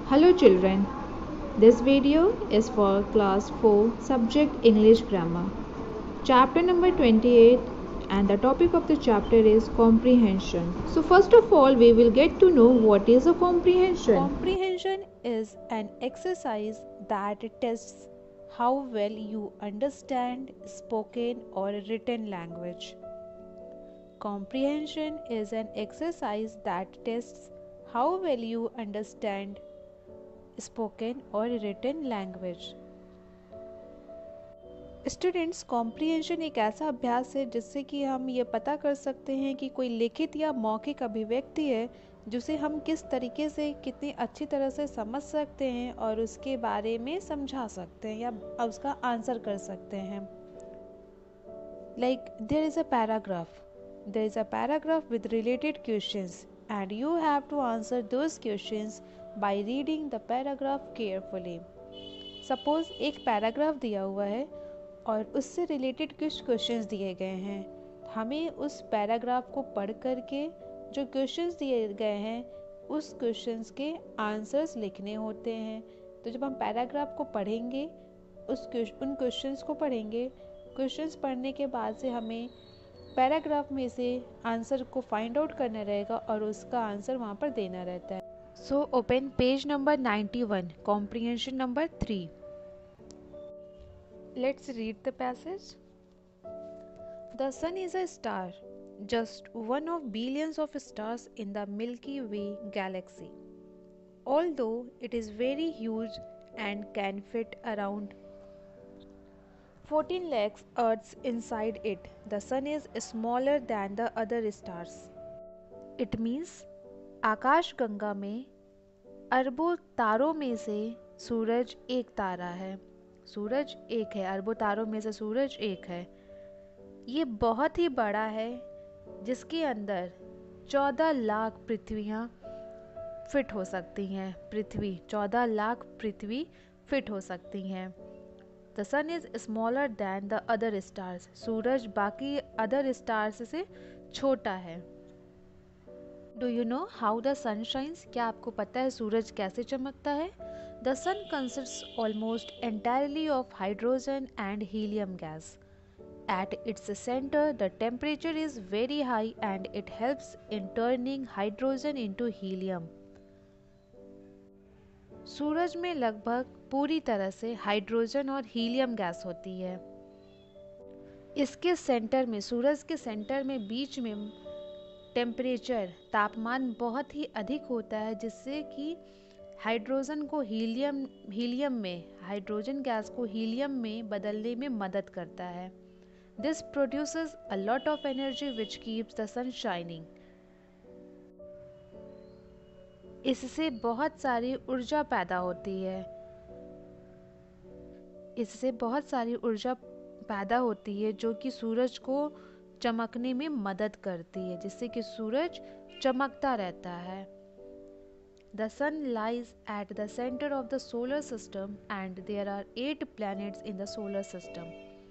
Hello children, this video is for class 4 subject English grammar. Chapter number 28 and the topic of the chapter is comprehension. So first of all we will get to know what is a comprehension. Comprehension is an exercise that tests how well you understand spoken or written language. Comprehension is an exercise that tests how well you understand spoken or written language. Students, comprehension एक ऐसा अभ्यास है जिससे कि हम ये पता कर सकते हैं कि कोई लिखित या मौखिक अभिव्यक्ति है जिसे हम किस तरीके से कितनी अच्छी तरह से समझ सकते हैं और उसके बारे में समझा सकते हैं या उसका आंसर कर सकते हैं. Like there is a paragraph with related questions and you have to answer those questions by reading the paragraph carefully. Suppose एक पैराग्राफ दिया हुआ है और उससे रिलेटेड कुछ क्वेश्चंस दिए गए हैं. हमें उस पैराग्राफ को पढ़ करके जो क्वेश्चंस दिए गए हैं उस क्वेश्चंस के आंसर्स लिखने होते हैं. तो जब हम पैराग्राफ को पढ़ेंगे उन क्वेश्चंस को पढ़ेंगे, क्वेश्चंस पढ़ने के बाद से हमें पैराग्राफ में से आंसर को फाइंड आउट करना रहेगा और उसका आंसर वहाँ पर देना रहता है. So open page number 91, comprehension number 3. Let's read the passage. The sun is a star, just one of billions of stars in the Milky Way galaxy. Although it is very huge and can fit around 14 lakhs Earths inside it, the sun is smaller than the other stars. It means आकाश गंगा में अरबों तारों में से सूरज एक तारा है. सूरज एक है, अरबों तारों में से सूरज एक है. ये बहुत ही बड़ा है जिसके अंदर 14 लाख पृथ्वियाँ फिट हो सकती हैं. 14 लाख पृथ्वी फिट हो सकती हैं. The sun is smaller than the other stars. सूरज बाकी अदर स्टार्स से छोटा है. Do you know how the sun shines? क्या आपको पता है सूरज कैसे चमकता है? The sun consists almost entirely of hydrogen and helium gas. At its center, the temperature is very high and it helps in turning hydrogen into helium. सूरज में लगभग पूरी तरह से हाइड्रोजन और हीलियम गैस होती है. इसके सेंटर में, सूरज के सेंटर में बीच में टेम्परेचर, तापमान बहुत ही अधिक होता है जिससे कि हाइड्रोजन को हीलियम में, हाइड्रोजन गैस को हीलियम में बदलने में मदद करता है. This produces a lot of energy which keeps the sun shining. इससे बहुत सारी ऊर्जा पैदा होती है. जो कि सूरज को चमकने में मदद करती है, जिससे कि सूरज चमकता रहता है. The sun lies at the center of the solar system and there are 8 planets in the solar system.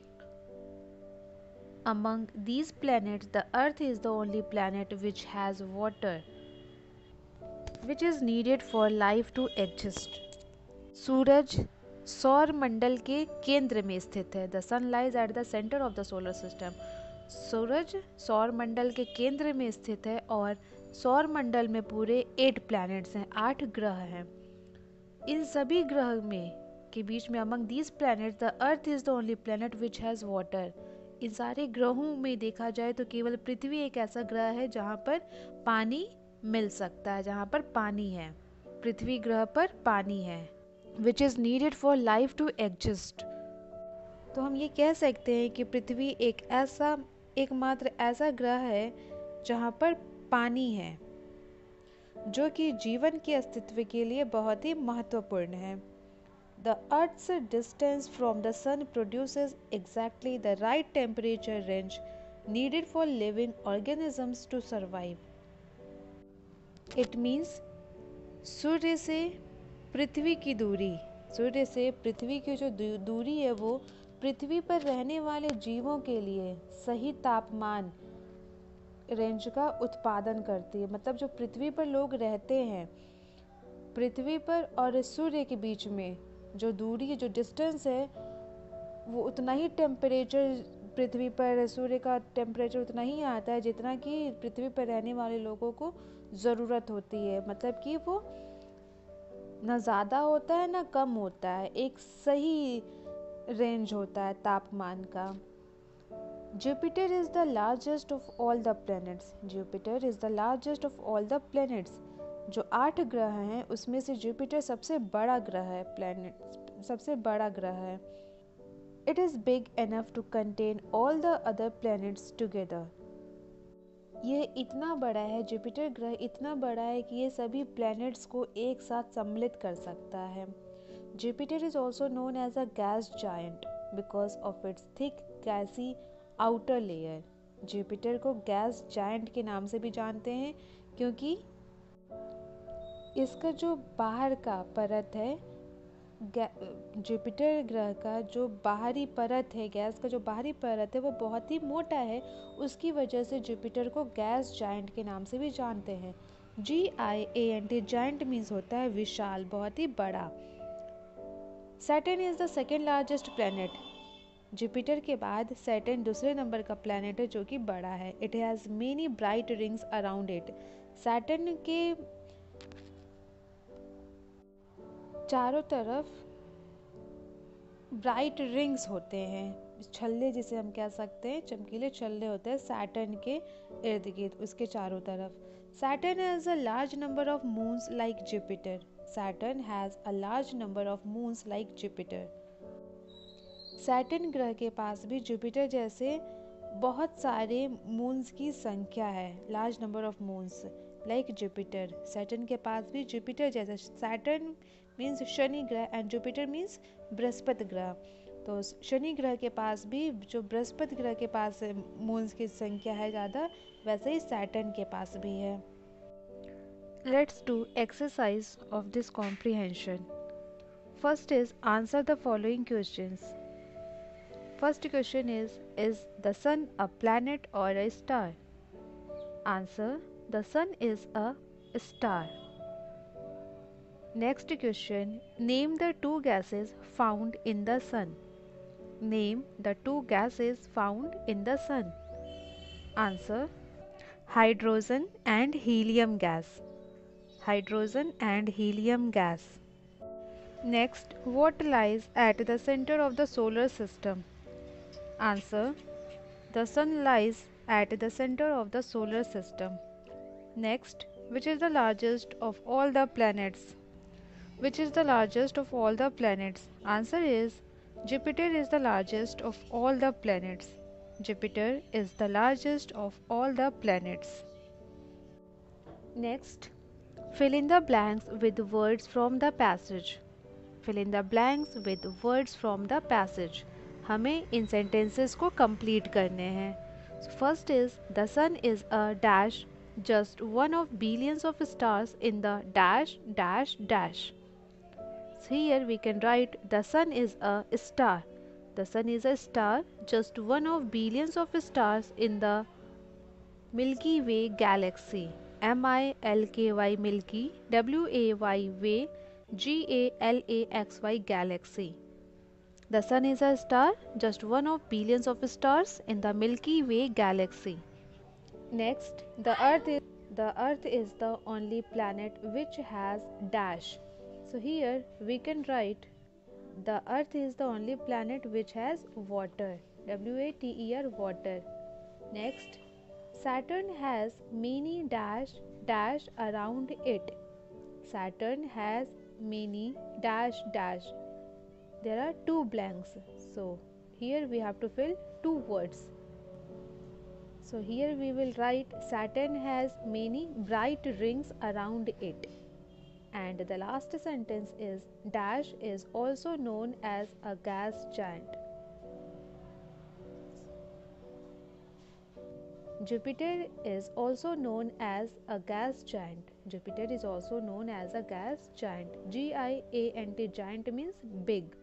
Among these planets, the Earth is the only planet which has water, which is needed for life to exist. सूरज सौर मंडल के केंद्र में स्थित है. The sun lies at the center of the solar system. सूरज सौर मंडल के केंद्र में स्थित है और सौर मंडल में पूरे 8 प्लैनेट्स हैं, 8 ग्रह हैं. इन सभी ग्रह में के बीच में among these planets the earth is the only planet which has water. इन सारे ग्रहों में देखा जाए तो केवल पृथ्वी एक ऐसा ग्रह है जहाँ पर पानी मिल सकता है, जहाँ पर पानी है. पृथ्वी ग्रह पर पानी है. Which is needed for life to exist. तो हम ये कह सकते हैं कि पृथ्वी एकमात्र ऐसा ग्रह है जहाँ पर पानी है, जो कि जीवन के अस्तित्व के लिए बहुत ही महत्वपूर्ण है. The earth's distance from the sun produces exactly the right temperature range needed for living organisms to survive. It means सूर्य से पृथ्वी की जो दूरी है वो पृथ्वी पर रहने वाले जीवों के लिए सही तापमान रेंज का उत्पादन करती है. मतलब जो पृथ्वी पर लोग रहते हैं पृथ्वी पर और सूर्य के बीच में जो दूरी है, जो डिस्टेंस है, वो उतना ही टेम्परेचर पृथ्वी पर सूर्य का टेम्परेचर उतना ही आता है जितना कि पृथ्वी पर रहने वाले लोगों को ज़रूरत होती है। मतलब कि वो ना ज़्यादा होता है ना कम होता है, एक सही रेंज होता है तापमान का। Jupiter is the largest of all the planets. Jupiter is the largest of all the planets. जो 8 ग्रह हैं उसमें से जुपिटर सबसे बड़ा ग्रह है, प्लैनेट सबसे बड़ा ग्रह है। It is big enough to contain all the other planets together. ये इतना बड़ा है, जुपिटर ग्रह इतना बड़ा है कि ये सभी प्लैनेट्स को एक साथ सम्मिलित कर सकता है। Jupiter is also known as a gas giant because of its thick gassy outer layer. Jupiter को गैस जायंट के नाम से भी जानते हैं क्योंकि इसका जो बाहर का परत है, जुपिटर ग्रह का जो बाहरी परत है, गैस का जो बाहरी परत है वो बहुत ही मोटा है। उसकी वजह से जुपिटर को गैस जायंट के नाम से भी जानते हैं। GIANT जायंट मीन्स होता है विशाल, बहुत ही बड़ा। Saturn is the second largest planet. Jupiter के बाद सैटर्न दूसरे नंबर का प्लैनेट है जो कि बड़ा है। It has many bright rings around it. Saturn के चारों तरफ ब्राइट रिंग्स होते हैं, छल्ले जिसे हम कह सकते हैं, चमकीले छल्ले होते हैं सैटर्न के इर्द गिर्द, उसके चारों तरफ। Saturn has a large number of moons like Jupiter. Saturn has a large number of moons like Jupiter. Saturn ग्रह के पास भी जुपिटर जैसे बहुत सारे मून्स की संख्या है, large number of moons like Jupiter. Saturn के पास भी जुपिटर जैसा, सैटर्न मीन्स शनि ग्रह एंड जुपिटर मीन्स बृहस्पति ग्रह। तो शनि ग्रह के पास भी जो बृहस्पति ग्रह के पास मून्स की संख्या है ज़्यादा, वैसे ही सैटर्न के पास भी है। Let's do exercise of this comprehension. First is answer the following questions. First question is the sun a planet or a star? Answer: the sun is a star. Next question, name the two gases found in the sun. Name the two gases found in the sun. Answer: hydrogen and helium gas. Hydrogen and helium gas. Next, what lies at the center of the solar system? Answer: the sun lies at the center of the solar system. Next, which is the largest of all the planets? Which is the largest of all the planets? Answer is Jupiter is the largest of all the planets. Jupiter is the largest of all the planets. Next, fill in the blanks with words from the passage. Fill in the blanks with words from the passage. हमें इन sentences को complete करने हैं। First is the sun is a dash just one of billions of stars in the dash dash dash. Here we can write the sun is a star. The sun is a star just one of billions of stars in the milky way galaxy. MILKY milky, WAY way, GALAXY galaxy. The sun is a star, just one of billions of stars in the Milky Way galaxy. Next, the earth is the only planet which has dash. So here we can write the earth is the only planet which has water. WATER water. Next, Saturn has many dash dash around it. Saturn has many dash dash. There are two blanks, so here we have to fill two words. So here we will write Saturn has many bright rings around it. And the last sentence is dash is also known as a gas giant. Jupiter is also known as a gas giant. Jupiter is also known as a gas giant. GIANT giant means big.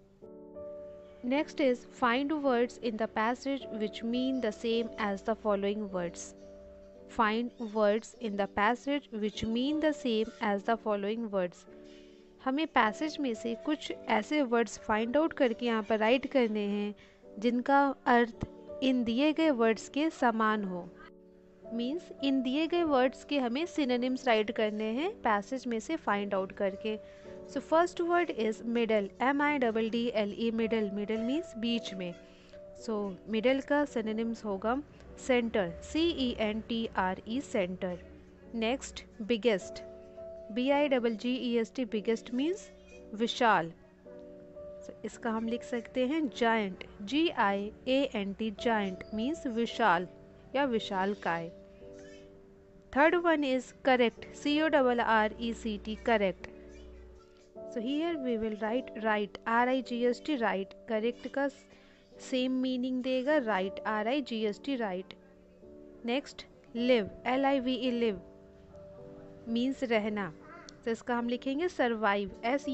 Next is find words in the passage which mean the same as the following words. find words in the passage which mean the same as the following words. हमें passage में से कुछ ऐसे words find out करके यहाँ पर right करने हैं जिनका अर्थ इन दिए गए वर्ड्स के समान हो। मीन्स इन दिए गए वर्ड्स के हमें सिनोनिम्स राइट करने हैं पैसेज में से फाइंड आउट करके। So first word is middle, MIDDLE, middle. Middle means बीच में। सो मिडल का सिनोनिम्स होगा centre, CENTRE, centre. Next biggest, BIGGEST, biggest means विशाल। so, इसका हम लिख सकते हैं जायंट, GIANT, जायंट मीन्स विशाल या विशाल काय। Third one is correct, CORRECT, correct. So here we will write right, RIGST, right. Correct का सेम मीनिंग देगा right, RIGST, right. Next live, LIVE, live means रहना। तो इसका हम लिखेंगे survive,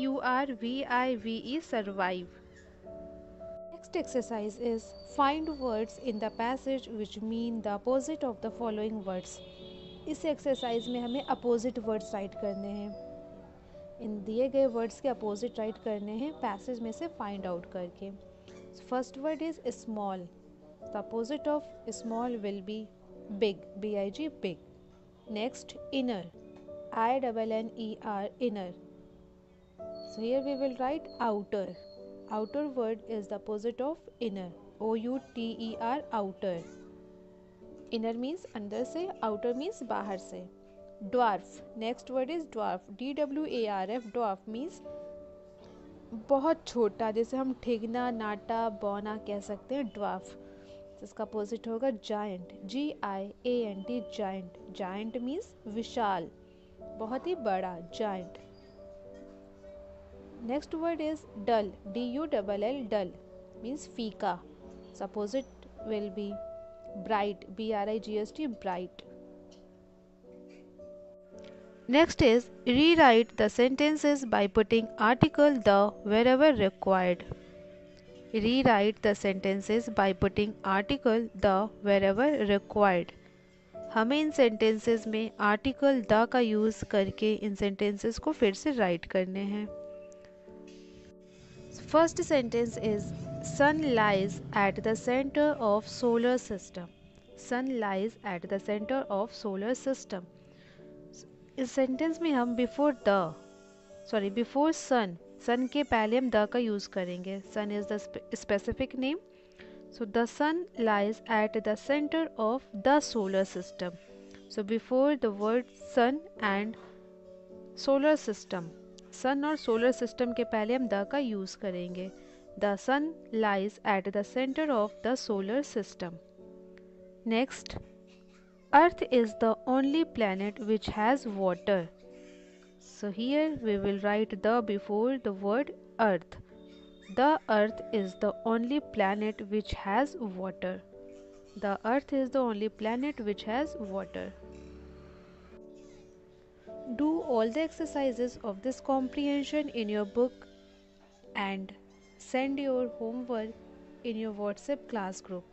SURVIVE, survive. Next exercise is find words in the passage which mean the opposite of the following words. इस exercise में हमें अपोजिट वर्ड्स राइट करने हैं। इन दिए गए वर्ड्स के अपोजिट राइट करने हैं पैसेज में से फाइंड आउट करके। First word is small, the opposite of small will be big, BIG, big. Next inner, INNER, inner. So here we will write outer. Outer word is the opposite of inner, OUTER, outer. Inner means अंदर से, outer means बाहर से। Dwarf, next word is dwarf, DWARF, dwarf means बहुत छोटा, जैसे हम ठिगना, नाटा, बौना कह सकते हैं dwarf। इसका अपोजिट होगा giant, GIANT, giant। giant means विशाल, बहुत ही बड़ा, giant. Next word is dull, DULL, dull means फीका। Opposite will be bright, BRIGST, bright. Next is rewrite the sentences by putting article the wherever required. Rewrite the sentences by putting article the wherever required. हमें इन sentences में article the का use करके इन sentences को फिर से write करने हैं। First sentence is sun lies at the centre of solar system. Sun lies at the centre of solar system. इस सेंटेंस में हम बिफोर सन, सन के पहले हम द का यूज़ करेंगे। Sun is the specific name. So the sun lies at the center of the solar system. So before the word sun and solar system, sun और solar system के पहले हम the का use करेंगे। The sun lies at the center of the solar system. Next, Earth is the only planet which has water. So here we will write the before the word Earth. The Earth is the only planet which has water. The Earth is the only planet which has water. Do all the exercises of this comprehension in your book and send your homework in your WhatsApp class group.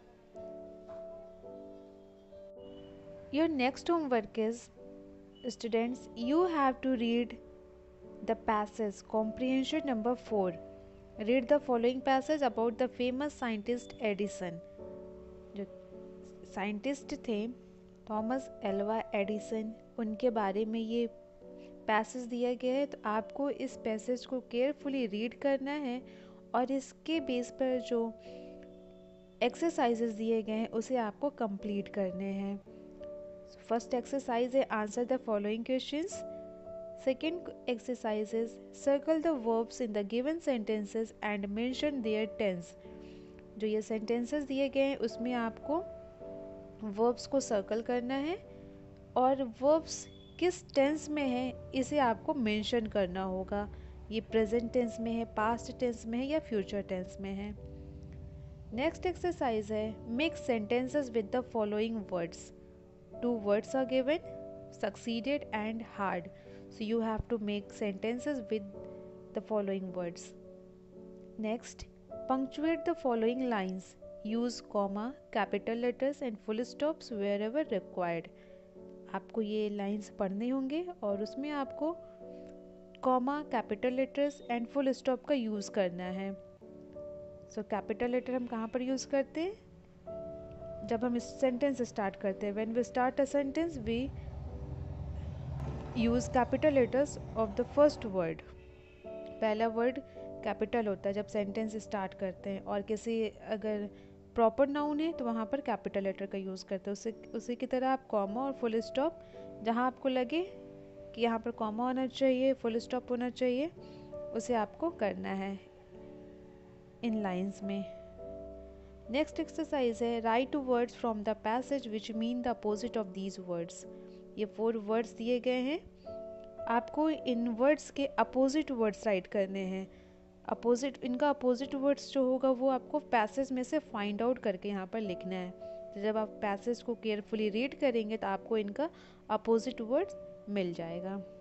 Your next homework is, students, you have to read the passage comprehension number 4. Read the following passage about the famous scientist Edison. जो scientist थे Thomas Alva Edison, उनके बारे में ये passage दिया गया है। तो आपको इस पैसेज को केयरफुली रीड करना है और इसके बेस पर जो एक्सरसाइजेस दिए गए हैं उसे आपको कंप्लीट करने हैं। फर्स्ट एक्सरसाइज है answer the following questions. Second exercise is circle the verbs in the given sentences and mention their tense. जो ये sentences दिए गए हैं उसमें आपको verbs को circle करना है और verbs किस tense में है इसे आपको mention करना होगा। ये present tense में है, past tense में है या future tense में है। Next exercise है mix sentences with the following words. Two words are given, succeeded and hard. So you have to make sentences with the following words. Next, punctuate the following lines. Use comma, capital letters and full stops wherever required. आपको ये lines पढ़ने होंगे और उसमें आपको comma, capital letters and full stop का use करना है। सो कैपिटल लेटर हम कहाँ पर यूज़ करते हैं? जब हम इस सेंटेंस स्टार्ट करते हैं, when we start a sentence we use capital letters of the first word. पहला वर्ड कैपिटल होता है जब सेंटेंस स्टार्ट करते हैं, और किसी अगर प्रॉपर नाउन है तो वहाँ पर कैपिटल लेटर का यूज़ करते हैं। उसी की तरह आप कॉमा और फुल स्टॉप, जहाँ आपको लगे कि यहाँ पर कॉमा होना चाहिए, फुल स्टॉप होना चाहिए, उसे आपको करना है इन लाइंस में। नेक्स्ट एक्सरसाइज है write words from the passage which mean the opposite of these words. ये 4 वर्ड्स दिए गए हैं, आपको इन वर्ड्स के अपोजिट वर्ड्स राइट करने हैं। इनका अपोजिट वर्ड्स जो होगा वो आपको पैसेज में से फाइंड आउट करके यहाँ पर लिखना है। तो जब आप पैसेज को केयरफुली रीड करेंगे तो आपको इनका अपोजिट वर्ड्स मिल जाएगा।